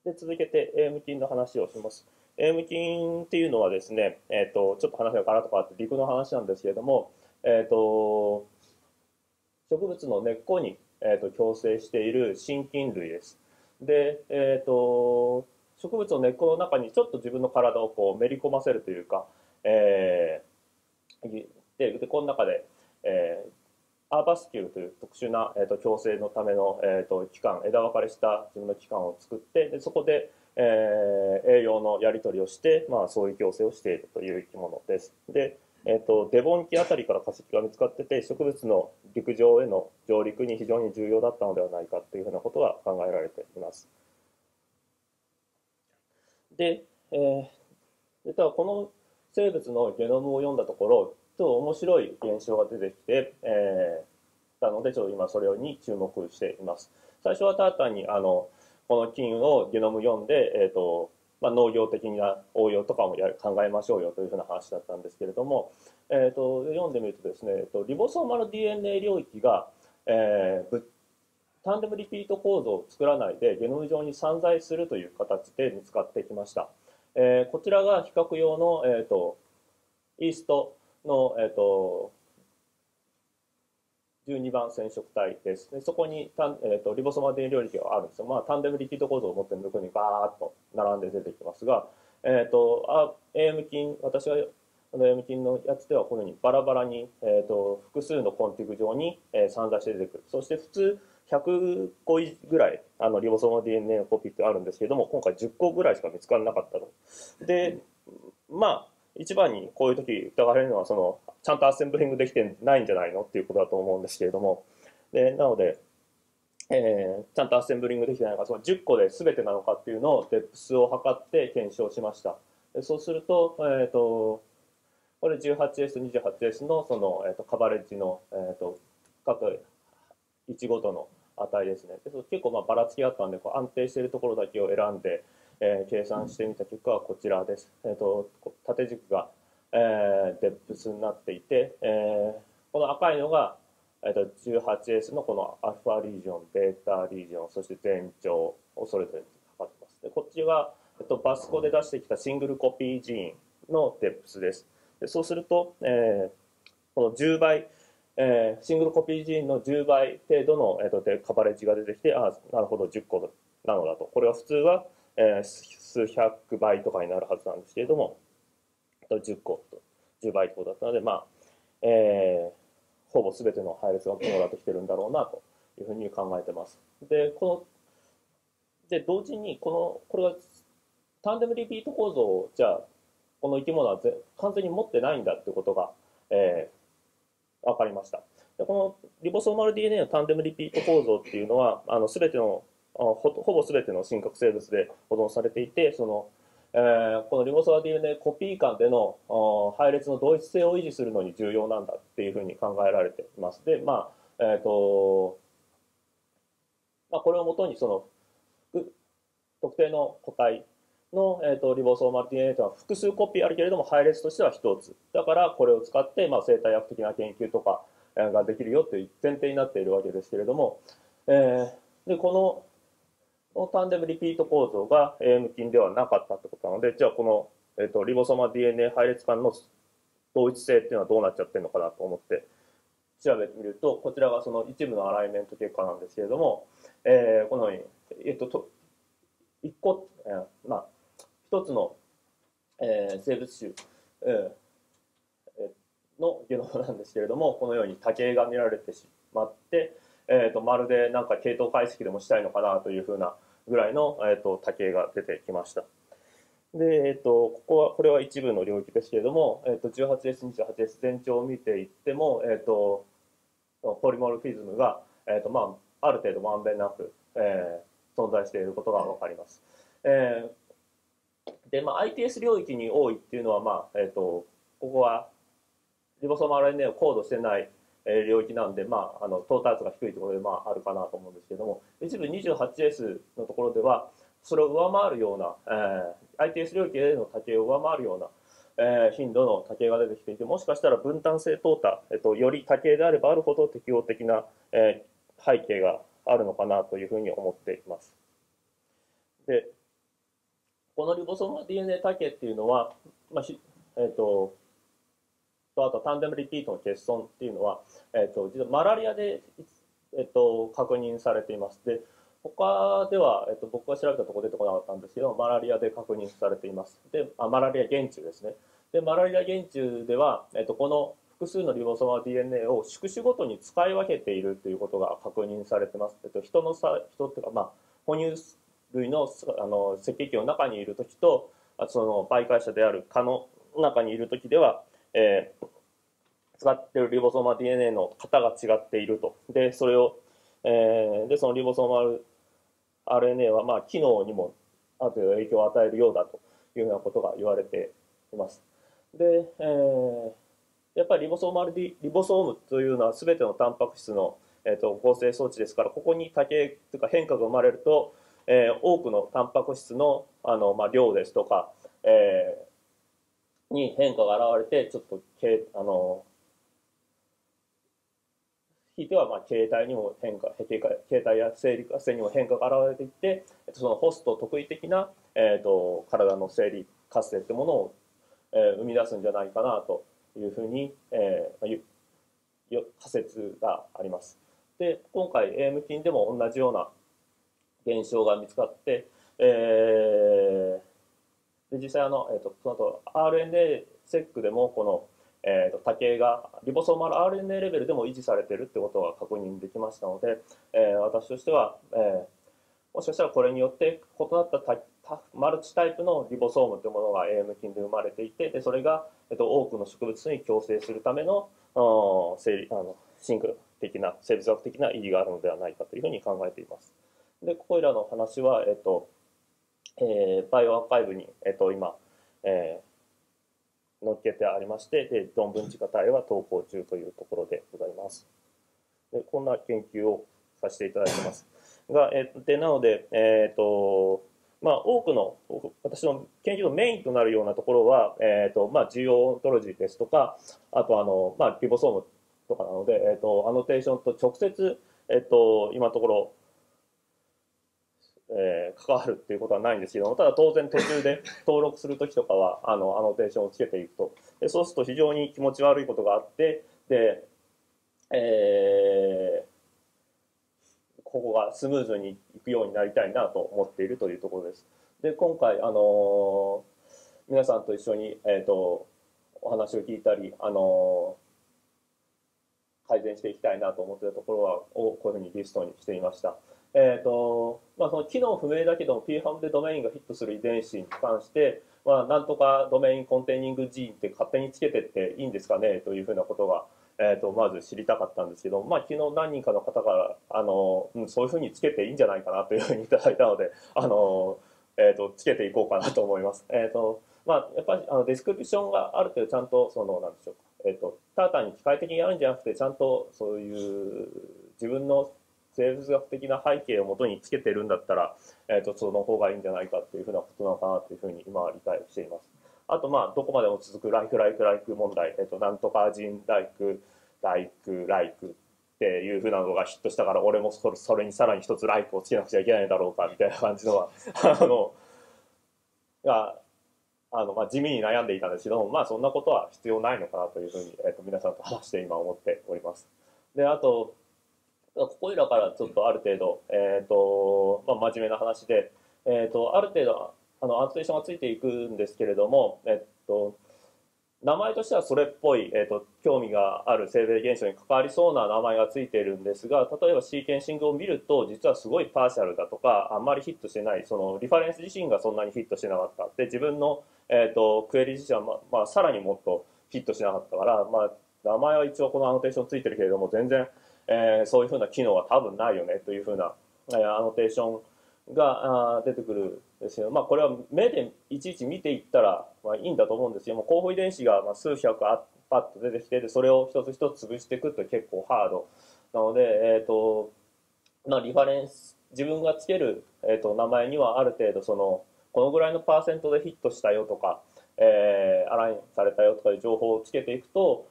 で、続けて AM 菌の話をします。AM 菌っていうのはですね、ちょっと話がガラッと変わって陸の話なんですけれども、植物の根っこに、共生している真菌類です。で、植物の根っこの中にちょっと自分の体をこうめり込ませるというか、えこの中で、アーバスキュールという特殊な、共生のための、器官、枝分かれした自分の器官を作って、でそこで、栄養のやり取りをして、まあ、そういう共生をしているという生き物です。で、デボン紀あたりから化石が見つかってて、植物の陸上への上陸に非常に重要だったのではないかというふうなことが考えられています。で、実はこの生物のゲノムを読んだところ、ちょっと面白い現象が出てきて、たので、ちょっと今それに注目しています。最初はただ単にこの菌をゲノム読んで、農業的な応用とかも考えましょうよというふうな話だったんですけれども、読んでみるとですね、リボソーマル DNA 領域が、タンデムリピート構造を作らないでゲノム上に散在するという形で見つかってきました。こちらが比較用の、イーストの、12番染色体です。でそこにリボソマデン領域があるんですよ。まあ、タンデムリピート構造を持っているところにバーッと並んで出てきますが、AM 菌、私がAM 菌のやつではこのようにバラバラに、複数のコンティグ上に、散在して出てくる。そして普通100個ぐらいリボソーマ DNA のコピーってあるんですけれども、今回10個ぐらいしか見つからなかったの。で、まあ、一番にこういう時疑われるのはちゃんとアッセンブリングできてないんじゃないのっていうことだと思うんですけれども、なので、ちゃんとアッセンブリングできてないのか、その10個で全てなのかっていうのをデプスを測って検証しました。そうすると、これ 18S、28S のカバレッジの、各位置ごとの値ですね。で結構ばらつきがあったんで、安定しているところだけを選んで、計算してみた結果はこちらです。縦軸が、デプスになっていて、この赤いのが、18S のこのアルファリージョン、ベータリージョン、そして全長をそれぞれ測ってます。でこっちが、バスコで出してきたシングルコピージーンのデプスです。でそうすると、この10倍、シングルコピージーンの10倍程度の、カバレッジが出てきて、ああ、なるほど、10個なのだと。これは普通は、数百倍とかになるはずなんですけれども、10個と10倍ということだったので、まあ、ほぼ全ての配列が網羅できてるんだろうなというふうに考えてます。で、同時にこれがタンデムリピート構造を、じゃあ、この生き物は完全に持ってないんだってことが、分かりました。でこのリボソーマル DNA のタンデムリピート構造っていうのは、全てのほぼ全ての真核生物で保存されていて、このリボソーマル DNA コピー間での配列の同一性を維持するのに重要なんだっていうふうに考えられています。で、これをもとに特定の個体の、リボソーマル DNA というのは複数コピーあるけれども配列としては一つだからこれを使って、生態学的な研究とかができるよという前提になっているわけですけれども、でこのタンデムリピート構造が AM 菌ではなかったってことなので、じゃあこの、リボソーマ DNA 配列間の同一性っていうのはどうなっちゃってるのかなと思って調べてみると、こちらがその一部のアライメント結果なんですけれども、このように、一個、一つの、生物種、のゲノムなんですけれども、このように多形が見られてしまって、まるでなんか系統解析でもしたいのかなというふうなぐらいの、多形が出てきました。で、これは一部の領域ですけれども、18S、28S 全長を見ていっても、ポリモルフィズムが、ある程度まんべんなく、存在していることが分かります。で、ITS 領域に多いっていうのは、ここはリボソーム RNA をコードしてない領域なんで、到達が低いところで、あるかなと思うんですけども、一部 28S のところでは、それを上回るような、ITS 領域での多形を上回るような、頻度の多形が出てきていて、もしかしたら分担性淘汰、より多形であればあるほど適応的な、背景があるのかなというふうに思っています。で、 このリボソーマ DNA 多形っていうのは、まあえっと、あとタンデムリピートの欠損っていうのは、実はマラリアで、確認されています。で、他では、僕が調べたところ出てこなかったんですけど、マラリアで確認されています。で、マラリア原虫ですね。で、マラリア原虫では、この複数のリボソーマ DNA を宿主ごとに使い分けているということが確認されています。人っていうか、哺乳類の赤血球の中にいるときと、その媒介者である蚊の中にいるときでは、使っているリボソーマ DNA の型が違っていると。で、それを、で、そのリボソーマ RNA は、機能にもある程度影響を与えるようだというようなことが言われています。で、やっぱりリボソームというのは全てのタンパク質の、合成装置ですから、ここに多形というか変化が生まれると、多くのタンパク質の、量ですとか、に変化が現れて、ちょっとひいては形態にも形態や生理活性にも変化が現れていって、そのホスト特異的な、体の生理活性というものを、生み出すんじゃないかなというふうに、仮説があります。で、今回 AM 菌でも同じような現象が見つかって、で実際その後 RNA-seq でもこの、多形がリボソーマル RNA レベルでも維持されているってことが確認できましたので、私としては、もしかしたらこれによって異なったマルチタイプのリボソームというものが AM 菌で生まれていて、でそれが、多くの植物に共生するためのシンク的な生物学的な意義があるのではないかというふうに考えています。でこれらの話は、バイオアーカイブに、今、載っけてありまして、で論文自家体は投稿中というところでございます。でこんな研究をさせていただいてます。が、なので、多くの私の研究のメインとなるようなところは、ジオオントロジーですとか、あとリボソームとかなので、アノテーションと直接、今のところ、関わるっていうことはないんですけども、ただ当然途中で登録するときとかはアノテーションをつけていくと。でそうすると非常に気持ち悪いことがあって、で、ここがスムーズにいくようになりたいなと思っているというところです。で今回、皆さんと一緒に、お話を聞いたり、改善していきたいなと思っているところはこういうふうにリストにしていました。その機能不明だけども PFAM でドメインがヒットする遺伝子に関して、なんとかドメインコンテイニングジーンって勝手につけてっていいんですかねというふうなことが、まず知りたかったんですけど、昨日何人かの方からそういうふうにつけていいんじゃないかなというふうにいただいたので、つけていこうかなと思います。やっぱりディスクリプションがある程度ちゃんとなんでしょうただ単に機械的にやるんじゃなくて、ちゃんとそういう自分の生物学的な背景をもとにつけてるんだったら、その方がいいんじゃないかっていうふうなことなのかなというふうに今は理解しています。あとどこまでも続くライク問題、なんとか人ライクっていうふうなのがヒットしたから俺もそれにさらに一つライクをつけなくちゃいけないだろうかみたいな感じのはが地味に悩んでいたんですけども、そんなことは必要ないのかなというふうに、皆さんと話して今思っております。であとここいらからちょっとある程度、真面目な話で、ある程度アノテーションがついていくんですけれども、名前としてはそれっぽい、興味がある生命現象に関わりそうな名前がついているんですが、例えばシーケンシングを見ると実はすごいパーシャルだとかあんまりヒットしてない、そのリファレンス自身がそんなにヒットしてなかった。で自分の、クエリ自身は、さらにもっとヒットしなかったから、名前は一応このアノテーションついてるけれども全然そういうふうな機能は多分ないよねというふうな、アノテーションが出てくるんですよ。これは目でいちいち見ていったら、いいんだと思うんですよ。もう候補遺伝子が数百パッと出てきて、でそれを一つ一つ潰していくと結構ハードなので、リファレンス自分がつける、名前にはある程度このぐらいのパーセントでヒットしたよとか、アラインされたよとかいう情報をつけていくと、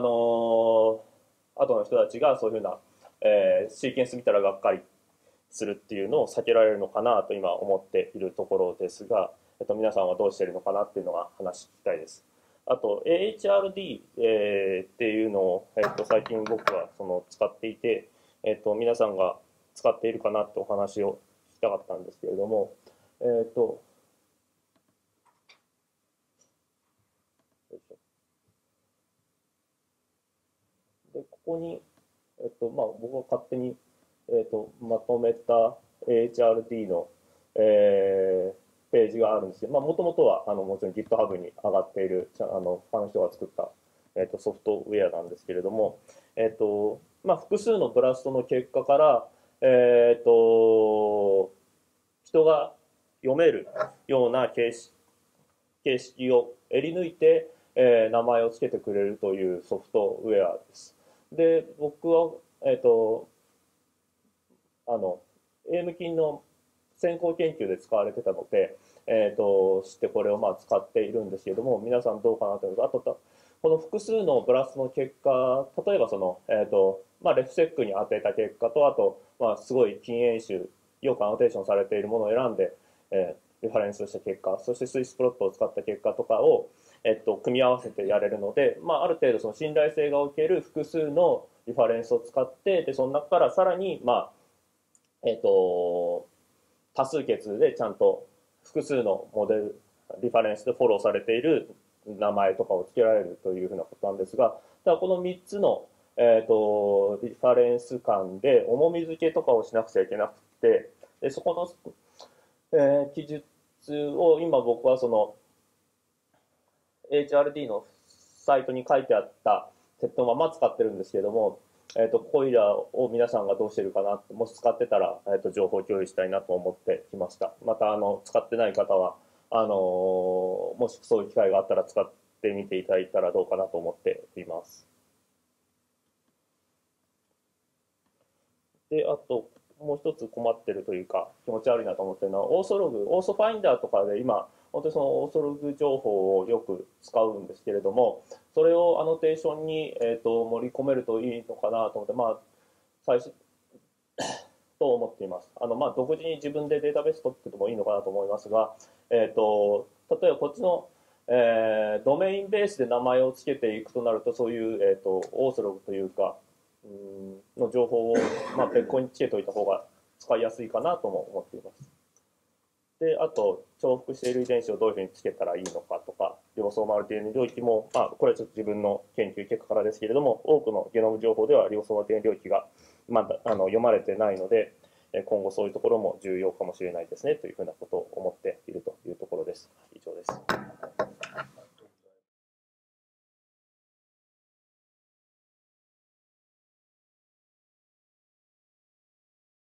後の人たちがそういうふうな、シーケンス見たらがっかりするっていうのを避けられるのかなと今思っているところですが、 皆さんはどうしているのかなっていうのが話聞きたいです。あと AHRD、っていうのを、最近僕は使っていて、皆さんが使っているかなってお話を聞きたかったんですけれども、でここに、僕が勝手に、まとめた AHRD の、ページがあるんですけど、もともとはもちろん GitHub に上がっている他の人が作った、ソフトウェアなんですけれども、複数のブラストの結果から、人が読めるような形式をえり抜いて、名前を付けてくれるというソフトウェアです。で、僕は、エームキンの先行研究で使われてたので、知ってこれを使っているんですけれども、皆さんどうかなというと、あと、この複数のブラストの結果、例えばレフセックに当てた結果と、あと、すごい禁煙種、よくアノテーションされているものを選んで、リファレンスした結果、そしてスイスプロットを使った結果とかを、組み合わせてやれるので、ある程度その信頼性がおける複数のリファレンスを使って、で、その中からさらに、多数決でちゃんと複数のモデル、リファレンスでフォローされている名前とかを付けられるというふうなことなんですが、ただこの3つの、リファレンス間で重み付けとかをしなくちゃいけなくて、でそこの、記述を今僕はHRD のサイトに書いてあった鉄のまま使ってるんですけれども、こいらを皆さんがどうしてるかなって、もし使ってたら、情報共有したいなと思ってきました。また、使ってない方は、もしそういう機会があったら使ってみていただいたらどうかなと思っています。で、あと、もう一つ困ってるというか、気持ち悪いなと思ってるのは、オーソログ、オーソファインダーとかで今、本当にそのオーソログ情報をよく使うんですけれども、それをアノテーションに、盛り込めるといいのかなと思って、最初、と思っています。独自に自分でデータベース取っててもいいのかなと思いますが、例えばこっちの、ドメインベースで名前を付けていくとなると、そういう、オーソログというか、の情報を、別個につけておいた方が使いやすいかなとも思っています。で、あと、重複している遺伝子をどういうふうにつけたらいいのかとか、リボソーマル DNA 領域も、これはちょっと自分の研究結果からですけれども、多くのゲノム情報ではリボソーマル DNA 領域がまだ読まれてないので、今後そういうところも重要かもしれないですねというふうなことを思っているというところです。以上です。